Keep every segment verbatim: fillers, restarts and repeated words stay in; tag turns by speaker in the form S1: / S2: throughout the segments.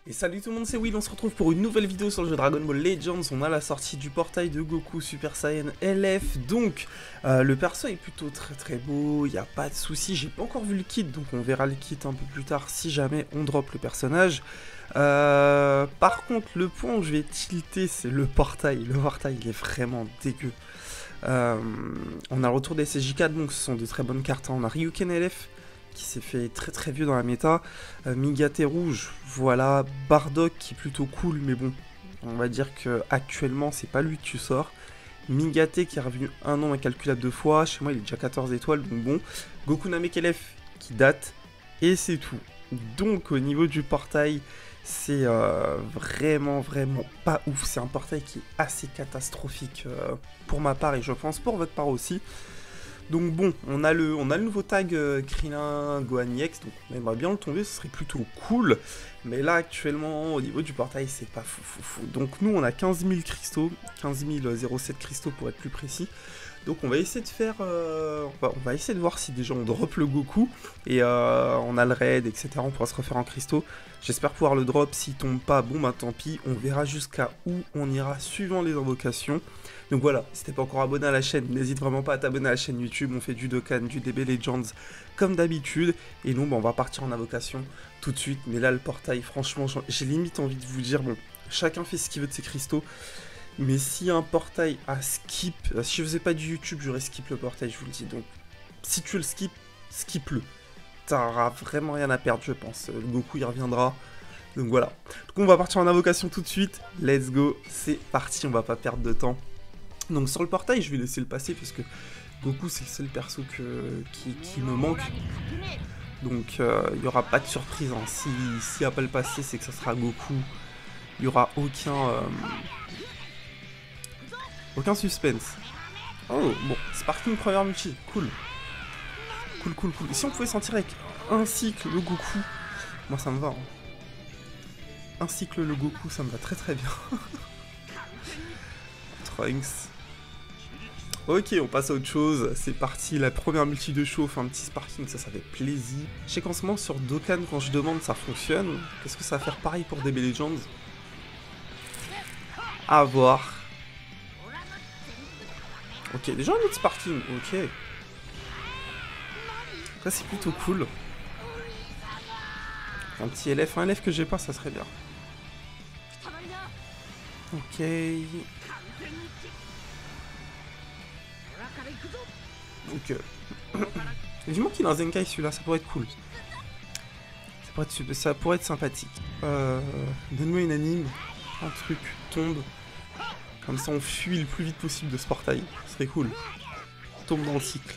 S1: Et salut tout le monde, c'est Will, on se retrouve pour une nouvelle vidéo sur le jeu Dragon Ball Legends. On a la sortie du portail de Goku Super Saiyan L F, donc euh, le perso est plutôt très très beau, il n'y a pas de souci. J'ai pas encore vu le kit, donc on verra le kit un peu plus tard si jamais on drop le personnage. Euh, par contre, le point où je vais tilter, c'est le portail. Le portail, il est vraiment dégueu. Euh, on a le retour des C J quatre, donc ce sont de très bonnes cartes. On a Ryuken L F, qui s'est fait très très vieux dans la méta, euh, Migate rouge, voilà, Bardock qui est plutôt cool, mais bon, on va dire que actuellement c'est pas lui que tu sors. Migate qui est revenu un nombre incalculable de fois, chez moi il est déjà quatorze étoiles, donc bon. Goku Namek L F qui date, et c'est tout. Donc au niveau du portail, c'est euh, vraiment vraiment pas ouf, c'est un portail qui est assez catastrophique euh, pour ma part, et je pense pour votre part aussi. Donc bon, on a le, on a le nouveau tag euh, Krillin Gohan E X, donc on aimerait bien le tomber, ce serait plutôt cool. Mais là actuellement, au niveau du portail, c'est pas fou fou fou. Donc nous on a quinze mille cristaux, quinze mille zéro sept cristaux pour être plus précis. Donc on va essayer de faire, euh, on, va, on va essayer de voir si déjà on drop le Goku, et euh, on a le raid, et cetera. On pourra se refaire en cristaux. J'espère pouvoir le drop, s'il tombe pas, bon bah tant pis, on verra jusqu'à où on ira suivant les invocations. Donc voilà, si t'es pas encore abonné à la chaîne, n'hésite vraiment pas à t'abonner à la chaîne YouTube, on fait du Dokkan, du D B Legends comme d'habitude, et nous bah, on va partir en invocation tout de suite. Mais là le portail, franchement, j'ai limite envie de vous dire, bon, chacun fait ce qu'il veut de ses cristaux, mais s'il y a un portail à skip, si je faisais pas du YouTube, j'aurais skip le portail, je vous le dis. Donc si tu le skip, skip-le. T'auras vraiment rien à perdre, je pense. Le Goku il reviendra. Donc voilà. Donc on va partir en invocation tout de suite. Let's go, c'est parti, on va pas perdre de temps. Donc sur le portail, je vais laisser le passer parce que Goku c'est le seul perso que, qui, qui me manque. Donc il euh, n'y aura pas de surprise. Hein. S'il si n'y a pas le passé, c'est que ça sera Goku. Il n'y aura aucun, euh, aucun suspense. Oh, bon, Sparking première multi, cool. Cool, cool, cool. Et si on pouvait sentir avec un cycle le Goku, moi ça me va. Hein. Un cycle le Goku, ça me va très très bien. Trunks. Ok, on passe à autre chose, c'est parti, la première multi de chauffe, un petit sparking, ça, ça fait plaisir. Je sais qu'en ce moment, sur Dokkan, quand je demande, ça fonctionne. Qu'est-ce que ça va faire pareil pour D B Legends? À voir. Ok, déjà un autre sparking, ok. Ça, c'est plutôt cool. Un petit L F, un L F que j'ai pas, ça serait bien. Ok... Donc, euh... dis-moi qu'il a un Zenkai celui-là, ça pourrait être cool. Ça pourrait être, ça pourrait être sympathique. Euh... Donne-moi une anime, un truc, tombe. Comme ça on fuit le plus vite possible de ce portail. Ce serait cool. Tombe dans le cycle.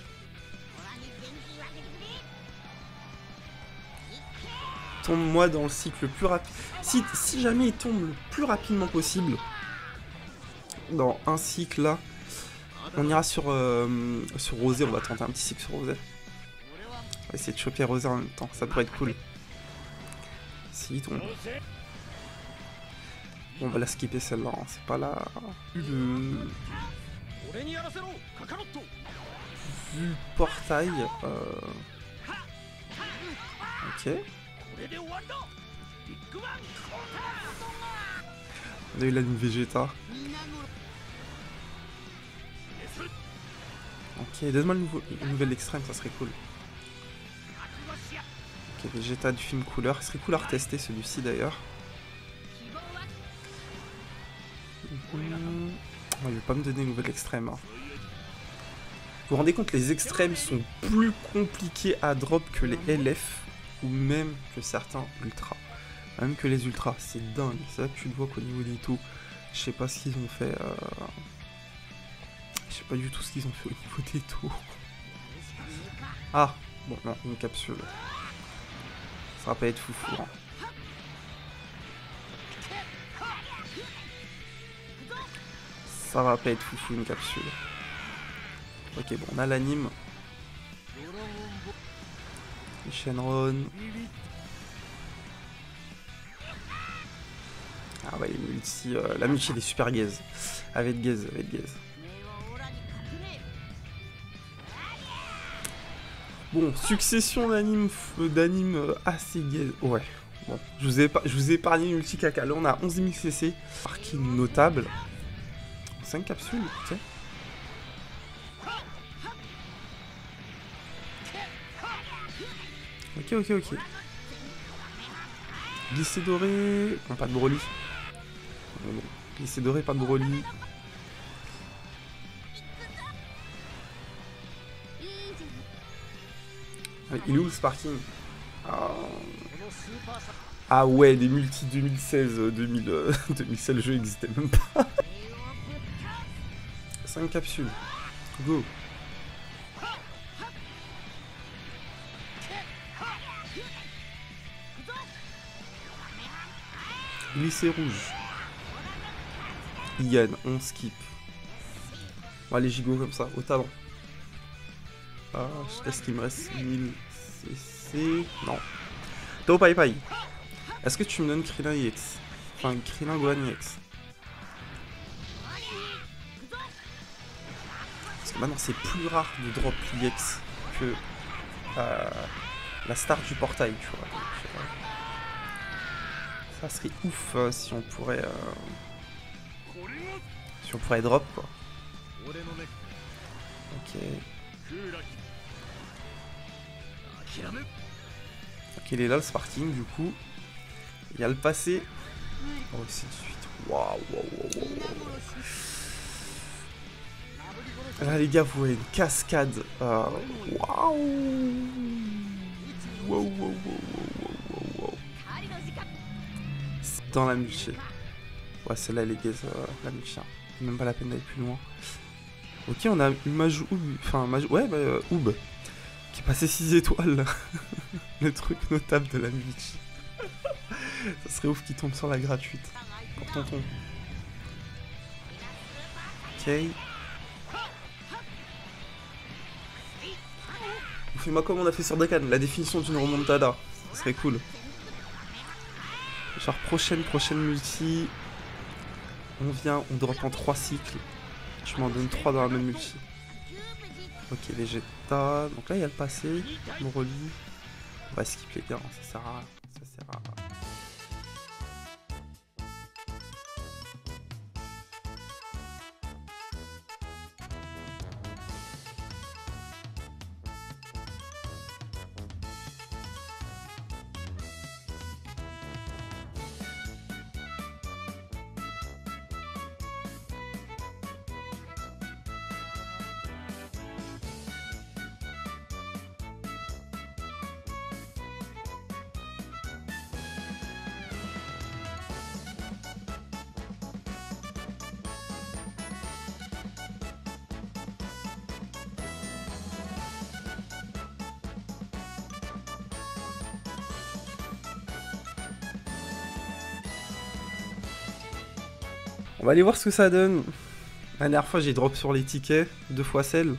S1: Tombe-moi dans le cycle le plus rapide. Si, si jamais il tombe le plus rapidement possible dans un cycle là, on ira sur, euh, sur Rosé, on va tenter un petit cycle sur Rosé. On va essayer de choper Rosé en même temps, ça pourrait être cool. S'il tombe. Bon, on va la skipper celle-là, hein. C'est pas la... Vu le... Vu le portail... Euh... Ok. On a eu la ligne Vegeta. Ok, donne-moi le, le nouvel extrême, ça serait cool. Ok, Vegeta du film couleur. Il serait cool à retester celui-ci d'ailleurs. Mmh. Oh, il veut pas me donner le nouvel extrême. Hein. Vous vous rendez compte, les extrêmes sont plus compliqués à drop que les L F ou même que certains ultras. Même que les ultras, c'est dingue. C'est là que tu le vois qu'au niveau des taux, je sais pas ce qu'ils ont fait. Euh... Je sais pas du tout ce qu'ils ont fait au niveau des taux. Ah, bon, non, une capsule. Ça va pas être foufou. Hein. Ça va pas être foufou, une capsule. Ok, bon, on a l'anime. Shenron. Ah ouais, les multi, euh, la multi elle est super gaze. Avec gaze, avec gaze. Bon, succession d'animes d'animes assez gaze. Ouais, Bon, je vous ai, je vous ai épargné une ulti caca. Là, on a onze mille C C. Parking notable. cinq capsules, ok. Ok, ok, ok. Glissé doré. Non, pas de Broly. Bon, glissé doré, pas de Broly. Il est où le Sparking? Ah. Ah ouais, des multi deux mille seize, deux mille, euh, deux mille seize, le jeu n'existait même pas. cinq capsules. Go. Glissé rouge. Yann, on skip. On va aller gigot comme ça, au talent. Ah, est-ce qu'il me reste mille C C? Non. Tao Pai Pai. Est-ce que tu me donnes Krillin E X? Enfin, Krillin Gohan E X. Parce que maintenant, c'est plus rare de drop l'E X que euh, la star du portail, tu vois. Donc, euh, ça serait ouf euh, si on pourrait... Euh, si on pourrait drop, quoi. Ok. Ok, il est là le Sparking, du coup. Il y a le passé. Oh, c'est de suite. Waouh, waouh, waouh, waouh. Là, les gars, vous voyez une cascade. Euh, waouh. Waouh, waouh, waouh, waouh, waouh, waouh. C'est dans la multi. Ouais, celle-là, les gars, euh, la multi. Même pas la peine d'aller plus loin. Ok, on a une Majou. Enfin, Majou. Ouais, bah, euh, Oub. Qui est passé six étoiles. Le truc notable de la multi. Ça serait ouf qu'il tombe sur la gratuite. Pour tonton. Ok. Fais-moi comme on a fait sur Dokkan, la définition d'une remontada. Ça serait cool. Genre prochaine, prochaine multi. On vient, on drop en trois cycles. Je m'en donne trois dans la même multi. Ok, Vegeta. Donc là, il y a le passé. Broly. On va skip les gars, ça sert à rien. Ça sert à rien. On va aller voir ce que ça donne. La dernière fois, j'ai drop sur les tickets, deux fois celle.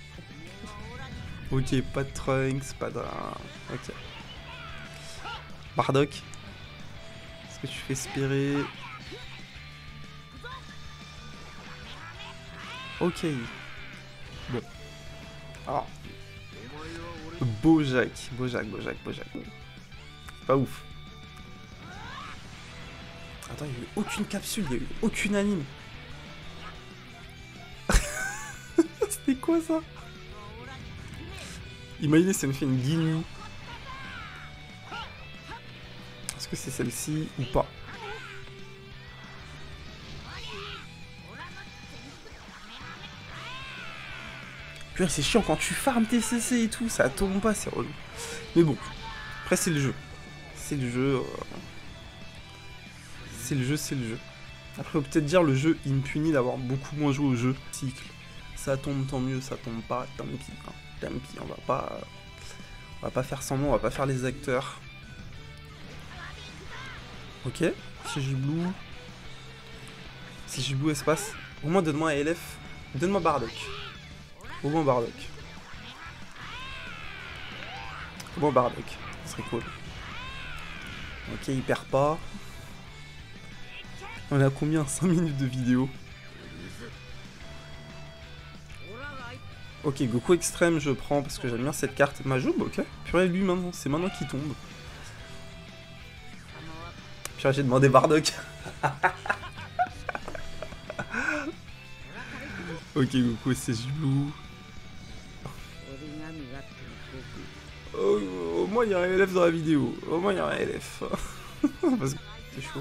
S1: Ok, pas de Trunks, pas de... Ok. Bardock. Est-ce que tu fais espérer? Ok. Bon. Alors. Bojack, Bojack, Bojack, Bojack. Pas ouf. Attends, il n'y a eu aucune capsule, il n'y a eu aucune anime. C'était quoi ça? Imaginez, ça me fait une Ginyu. Est-ce que c'est celle-ci ou pas? Purée, c'est chiant quand tu farmes tes C C et tout, ça tombe pas, c'est relou. Mais bon, après c'est le jeu. C'est le jeu... Euh... C'est le jeu, c'est le jeu. Après, on peut peut-être dire le jeu, il me punit d'avoir beaucoup moins joué au jeu. Cycle. Ça tombe, tant mieux, ça tombe pas, tant pis. Hein. Tant pis, on va pas... On va pas faire semblant, on va pas faire les acteurs. Ok. C J Blue. C J Blue espace. Au moins, donne-moi un L F. Donne-moi Bardock. Au moins Bardock. Au moins Bardock. Ce serait cool. Ok, il perd pas. On a combien? cinq minutes de vidéo. Ok, Goku extrême, je prends parce que j'aime bien cette carte. Majoub, ok. Purée, lui, maintenant, c'est maintenant qu'il tombe. Tu vois, j'ai demandé Bardock. Ok, Goku, c'est Blue. Oh, au moins, il y a un L F dans la vidéo. Au moins, il y a un L F. Parce que c'est chaud.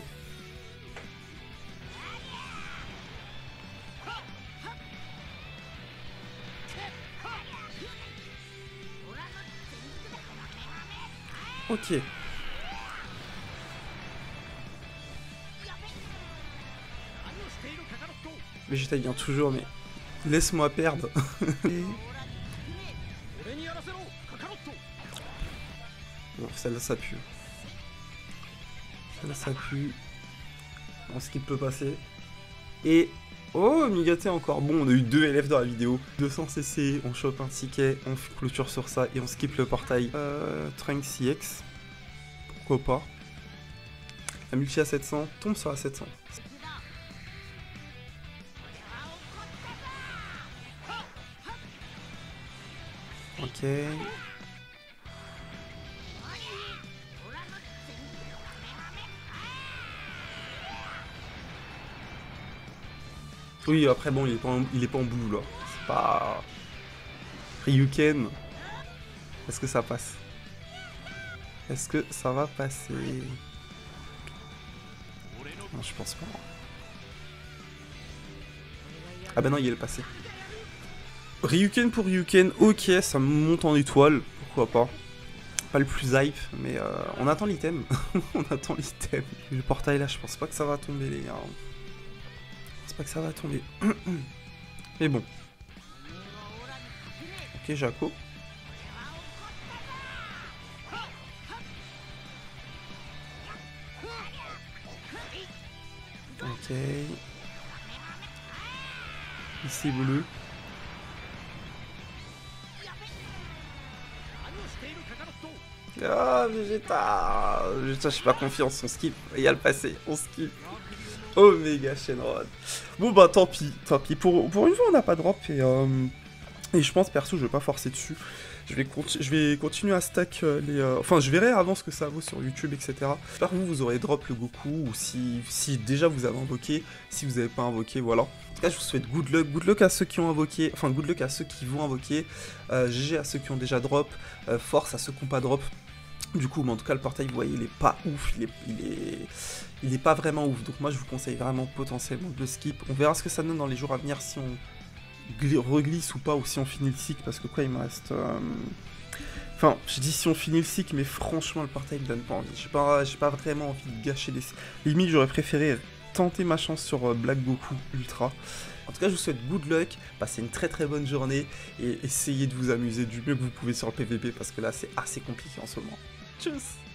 S1: Ok. Vegeta vient toujours, mais laisse-moi perdre. Bon, celle-là, ça pue. Celle-là, ça pue. On skip peut passer. Et... Oh, Migate encore. Bon, on a eu deux L F dans la vidéo. deux cents C C, on chope un ticket, on clôture sur ça et on skip le portail. Euh, Trunks C X. Pourquoi pas. La multi à sept cents, tombe sur la sept cents. Ok. Oui, après bon, il est pas en, il est pas en blue là. C'est pas... Ryuken. Est-ce que ça passe? Est-ce que ça va passer? Non, je pense pas. Ah bah non, il est passé. Ryuken pour Ryuken, ok, ça me monte en étoile, pourquoi pas. Pas le plus hype, mais euh, on attend l'item. On attend l'item. Le portail là, je pense pas que ça va tomber les gars. Je pense pas que ça va tomber. Mais bon. Ok, Jaco. Ok. Ici bleu. Ah, Vegeta Vegeta, je suis pas confiance, on skip. Il y a le passé, on skip. Omega Shenron. Bon bah tant pis, tant pis. Pour, pour une fois on n'a pas drop et, euh, et je pense perso je vais pas forcer dessus. Je vais, je vais continuer à stack euh, les... Euh, enfin je verrai avant ce que ça vaut sur YouTube, et cetera. J'espère que vous, vous aurez drop le Goku, ou si, si déjà vous avez invoqué, si vous n'avez pas invoqué, voilà. En tout cas je vous souhaite good luck, good luck à ceux qui ont invoqué, enfin good luck à ceux qui vont invoquer, euh, G G à ceux qui ont déjà drop, euh, force à ceux qui n'ont pas drop. Du coup, mais en tout cas, le portail, vous voyez, il est pas ouf, il est, il est, il est pas vraiment ouf. Donc moi, je vous conseille vraiment potentiellement de le skip. On verra ce que ça donne dans les jours à venir, si on reglisse ou pas, ou si on finit le cycle, parce que quoi, il me reste... Euh... Enfin, je dis si on finit le cycle, mais franchement, le portail me donne pas envie. J'ai pas, j'ai pas vraiment envie de gâcher des... Limite, j'aurais préféré tenter ma chance sur Black Goku Ultra. En tout cas, je vous souhaite good luck, passez une très très bonne journée, et essayez de vous amuser du mieux que vous pouvez sur le P V P, parce que là, c'est assez compliqué en ce moment. Tchuss!